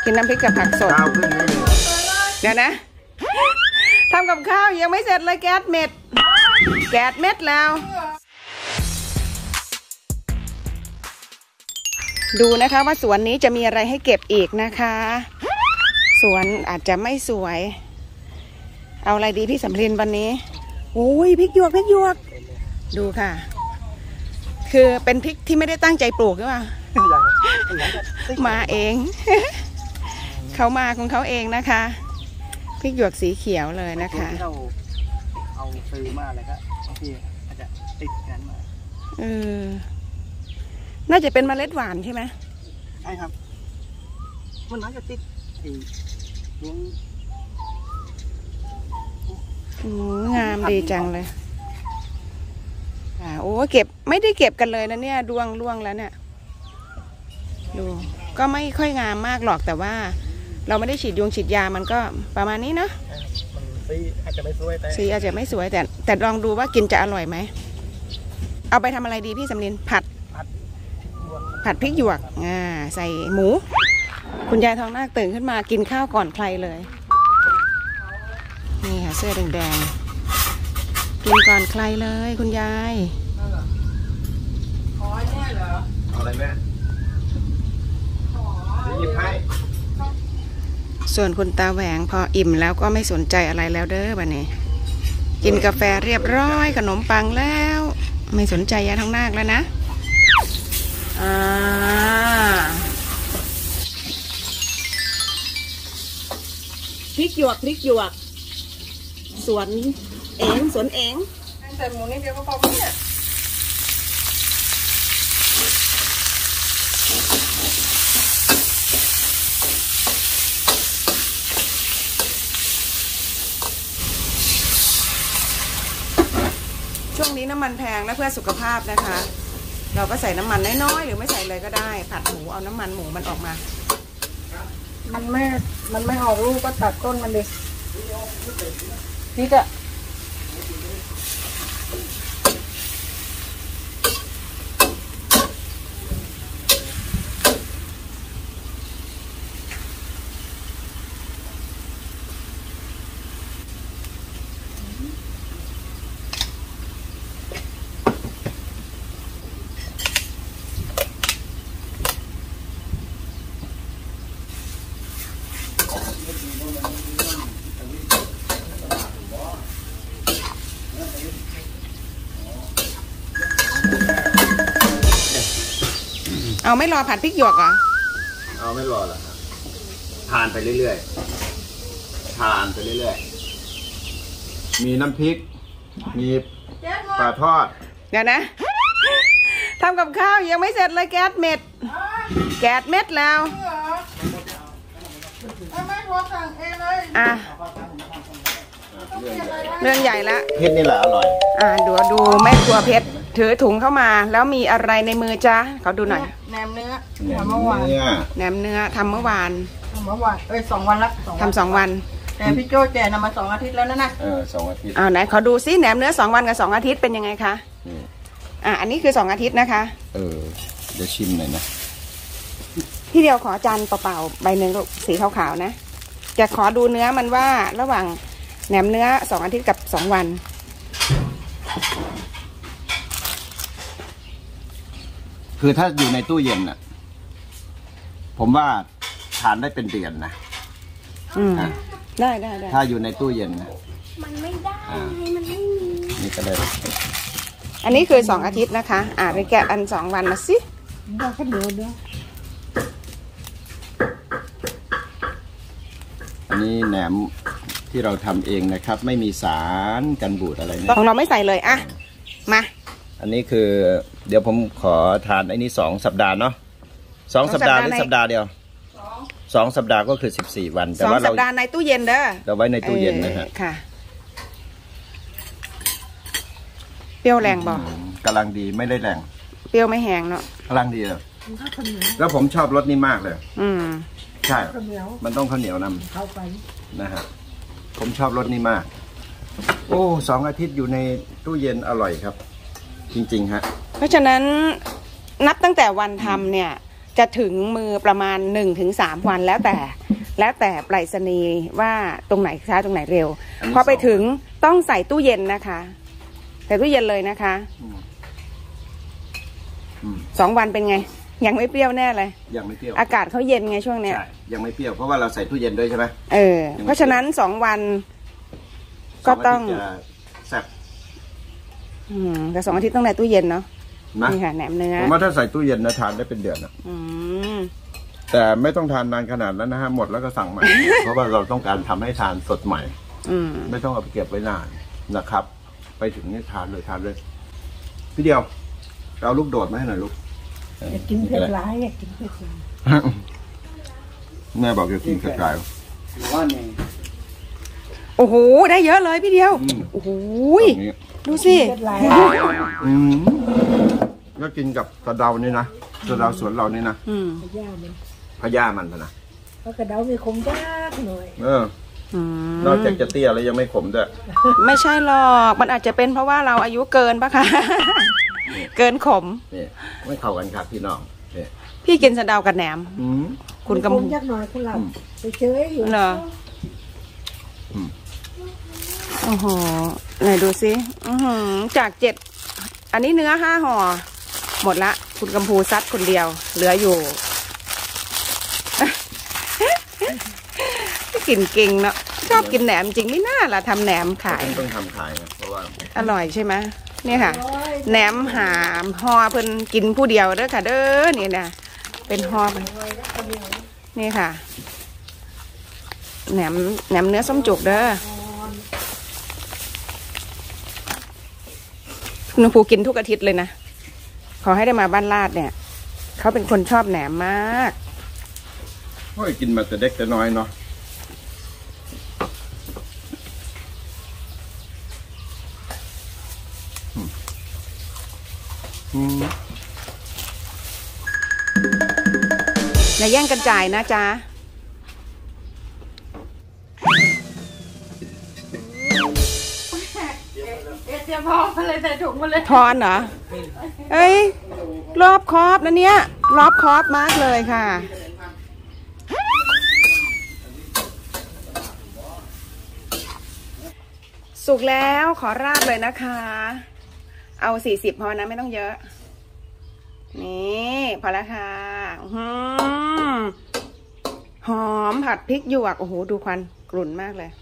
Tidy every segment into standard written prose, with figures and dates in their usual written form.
กินน้ำพริกกับผักสดเดี๋ยวนะทำกับข้าวยังไม่เสร็จเลยแก๊สเม็ดแล้วดูนะคะว่าสวนนี้จะมีอะไรให้เก็บอีกนะคะสวนอาจจะไม่สวยเอาอะไรดีพี่สำรินวันนี้โอ้ยพริกหยวกดูค่ะคือเป็นพริกที่ไม่ได้ตั้งใจปลูกหรือเปล่ามาเอง เขามาของเขาเองนะคะพริกหยวกสีเขียวเลยนะคะเอาซื้อมาแล้วก็บางทีอาจจะติดกันมาน่าจะเป็นเมล็ดหวานใช่ไหมใช่ครับมันน่าจะติดงามดีจังเลยโอ้เก็บไม่ได้เก็บกันเลยนะเนี่ยร่วงแล้วเนี่ยดูก็ไม่ค่อยงามมากหรอกแต่ว่าเราไม่ได้ฉีดยามันก็ประมาณนี้เนาะสีอาจจะไม่สวยแต่ลองดูว่ากินจะอร่อยไหมเอาไปทำอะไรดีพี่สำลินผัดพริกหยวกใส่หมูคุณยายทองนาคตื่นขึ้นมากินข้าวก่อนใครเลยนี่ค่ะเสื้อแดงๆกินก่อนใครเลยคุณยายอ๋อเนี่ยเหรอเอาอะไรแม่หยิบให้ส่วนคุณตาแหวงพออิ่มแล้วก็ไม่สนใจอะไรแล้วเด้อบัดนี้กินกาแฟเรียบร้อยขนมปังแล้วไม่สนใจยายทองนาคแล้วนะพริกหยวกสวนเองแต่หมูนี่เดียวก็พอเนี่ยช่วงนี้น้ำมันแพงและเพื่อสุขภาพนะคะเราก็ใส่น้ำมันน้อยๆหรือไม่ใส่เลยก็ได้ผัดหมูเอาน้ำมันหมูมันออกมามันไม่ออกลูกก็ตัดต้นมันดินี่ก็เอาไม่รอผัดพริกหยวกเหรอเอาไม่รอแล้วครับทานไปเรื่อยๆมีน้ำพริกมีปลาทอดเดี๋ยวนะทำกับข้าวยังไม่เสร็จเลยแก๊สเม็ดแล้วเรื่องใหญ่แล้วเพชรนี่แหละอร่อยดูแม่ครัวเพชรถือถุงเข้ามาแล้วมีอะไรในมือจ๊ะเขาดูหน่อยแหนมเนื้อทำเมื่อวานแหนมเนื้อทำเมื่อวาน 2 วันละทำ2 วันแต่พี่โจ้แจกนำมา2 อาทิตย์แล้วนะ 2 อาทิตย์ไหนขอดูซิแหนมเนื้อ2 วันกับ2 อาทิตย์เป็นยังไงคะอันนี้คือ2 อาทิตย์นะคะเดี๋ยวชิมหน่อยนะพี่เดียวขอจานเปล่าๆใบหนึ่งสีขาวๆนะจะขอดูเนื้อมันว่าระหว่างแหนมเนื้อ2 อาทิตย์กับ2 วันคือถ้าอยู่ในตู้เย็นน่ะผมว่าทานได้เป็นเดือนนะได้ถ้าอยู่ในตู้เย็นนะมันไม่ได้มันไม่มีนี่ก็เลยอันนี้คือ2 อาทิตย์นะคะไปแกะอัน2 วันมาสิได้ก็เดี๋ยวอันนี้แหนมที่เราทำเองนะครับไม่มีสารกันบูดอะไรนะของเราไม่ใส่เลยมาอันนี้คือเดี๋ยวผมขอทานไอ้นี่2 สัปดาห์เนาะ2 สัปดาห์หรือสัปดาห์เดียว2 สัปดาห์ก็คือ14 วันแต่ว่า2 สัปดาห์ในตู้เย็นเด้อเราไว้ในตู้เย็นนะฮะค่ะเปรี้ยวแรงบอกกำลังดีไม่ได้แรงเปรี้ยวไม่แห้งเนาะกำลังดีเลยแล้วผมชอบรสนี้มากเลยใช่มันต้องข้าวเหนียวนำเข้าไปนะฮะผมชอบรสนี้มากโอ้2 อาทิตย์อยู่ในตู้เย็นอร่อยครับจริงๆฮะเพราะฉะนั้นนับตั้งแต่วันทำเนี่ยจะถึงมือประมาณ1-3 วันแล้วแต่ไปรษณีย์ว่าตรงไหนช้าตรงไหนเร็วพอไปถึงต้องใส่ตู้เย็นนะคะใส่ตู้เย็นเลยนะคะ2 วันเป็นไงยังไม่เปรี้ยวแน่เลยยังไม่เปรี้ยวอากาศเขาเย็นไงช่วงเนี้ยใช่ยังไม่เปรี้ยวเพราะว่าเราใส่ตู้เย็นด้วยใช่ไหมเพราะฉะนั้น2 วันก็ต้องแซ่บแต่2 อาทิตย์ต้องในตู้เย็นเนาะนี่ค่ะแหนมเนื้อผมว่าถ้าใส่ตู้เย็นนะทานได้เป็นเดือนนะแต่ไม่ต้องทานนานขนาดนั้นนะฮะหมดแล้วก็สั่งใหม่ เพราะว่าเราต้องการทำให้ทานสดใหม่ไม่ต้องเอาไปเก็บไว้นานนะครับ ไปถึงนี่ทานเลยพี่เดียวเราลูกโดดมาให้หน่อยลูกอยากกินเผ็ดร้ายอยากกินเผ็ดร้ายแม่บอกอยากกินเผ็ดร้ายโอ้โหได้เยอะเลยพี่เดียวโอ้โหดูสิก็กินกับกระเดานี่นะกระเดาสวนเรานี่นะพญามันนะเพราะกระเดามีขมยากหน่อยนอกจากจะเตี้ยแล้วยังไม่ขมด้วยไม่ใช่หรอกมันอาจจะเป็นเพราะว่าเราอายุเกินปะคะเกินขมนี่ไม่เข้ากันครับพี่น้องพี่กินสะเดากับแหนมคุณกำลังยักหน่อยคุณเราไปเจออยู่เหรอโอ้โหไหนดูสิจาก7อันนี้เนื้อ5 ห่อหมดละคุณกำพูซัดคนเดียวเหลืออยู่กินเก่งเนาะชอบกินแหนมจริงไม่น่าล่ะทำแหนมขายต้องทำขายนะเพราะว่าอร่อยใช่ไหมนี่ค่ะแหนมหามห่อเพิ่นกินผู้เดียวเด้อค่ะเด้อนี่นะเป็นห่อนี่ค่ะแหนมเนื้อส้มจุกเด้อคุณครูกินทุกอาทิตย์เลยนะขอให้ได้มาบ้านลาดเนี่ยเขาเป็นคนชอบแหนมมากโอ้ยกินมาแต่เด็กแต่น้อยเนาะอย่าแย่งกันจ่ายนะจ๊ะเดี๋ยวพอมาเลยใส่ถุงมาเลยทอนเหรอเอ้ยรอบคอบนะเนี่ยรอบคอบมากเลยค่ะสุกแล้วขอราดเลยนะคะเอา40พอนะไม่ต้องเยอะนี่พอแล้วค่ะหอมผัดพริกหยวกโอ้โหดูควันกลุ่นมากเลย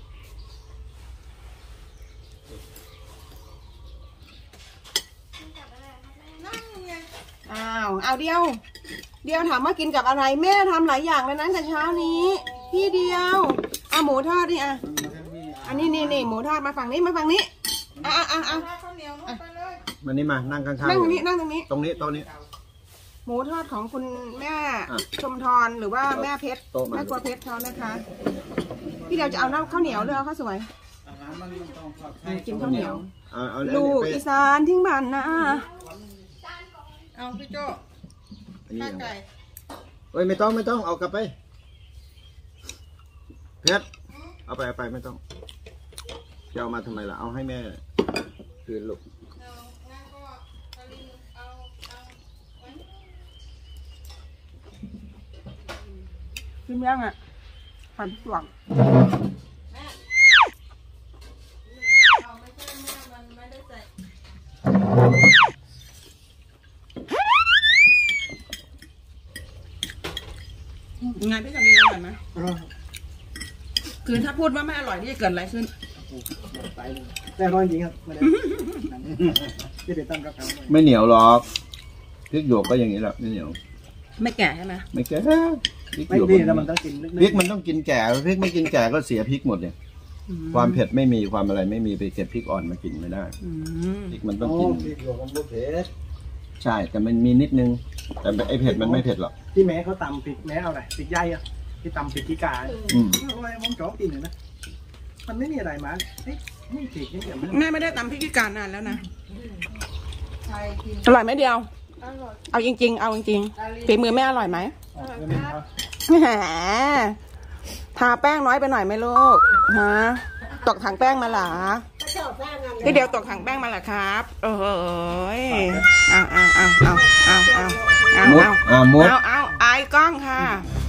เอาเดียวถามว่ากินกับอะไรแม่ทำหลายอย่างเลยนะแต่เช้านี้พี่เดียวหมูทอดนี่อันนี้นี่หมูทอดมาฝั่งนี้มานี่มานั่งข้างๆนั่งตรงนี้ตรงนี้หมูทอดของคุณแม่ชมทรหรือว่าแม่เพชรแม่กลัวเพชรทอดนะคะพี่เดียวจะเอาข้าวเหนียวหรือเอาข้าวสวยกินข้าวเหนียวลูกอีสานทิ้งบ้านนะเอาพี่โจ้ข้าวไก่เฮ้ยไม่ต้องเอากลับไปเพชรเอาไปไม่ต้องจะเอามาทำไมล่ะเอาให้แม่คืนลูกชิมยังอ่ะผัดสวงงานพี่จะมีอร่อยไหมคือถ้าพูดว่าไม่อร่อยนี่จะเกิดอะไรขึ้นแต่อร่อยจริงครับไม่เหนียวหรอกพริกหยวกก็อย่างนี้แหละไม่เหนียวไม่แก่ใช่ไหมไม่แก่พริกหยวกมันต้องกินพริกมันต้องกินแก่พริกไม่กินแก่ก็เสียพริกหมดเนี่ยความเผ็ดไม่มีความอะไรไม่มีไปเก็บพริกอ่อนมากินไม่ได้พริกมันต้องกินพริกหยวกมันเผ็ดใช่แต่มันมีนิดนึงแต่ไอเผ็ดมันไม่เผ็ดหรอกที่แม่เขาตำพริกแม่เอาอะไรพริกใหญ่อะที่ตำพริกขี้กาอะไรผมชอบกินเลยนะมันไม่มีอะไรมาไม่พริกนี่เดี๋ยวแม่ไม่ได้ตำพริกขี้กานานแล้วนะอร่อยไหมเดียวเอาจริงฝีมือแม่อร่อยไหมทาแป้งน้อยไปหน่อยไหมลูกฮะตกถังแป้งมาหรอที่เดียวตกถังแป้งมาหรอครับโอ้ยเอาเอามุดเอามุดเอาอายกล้องค่ะ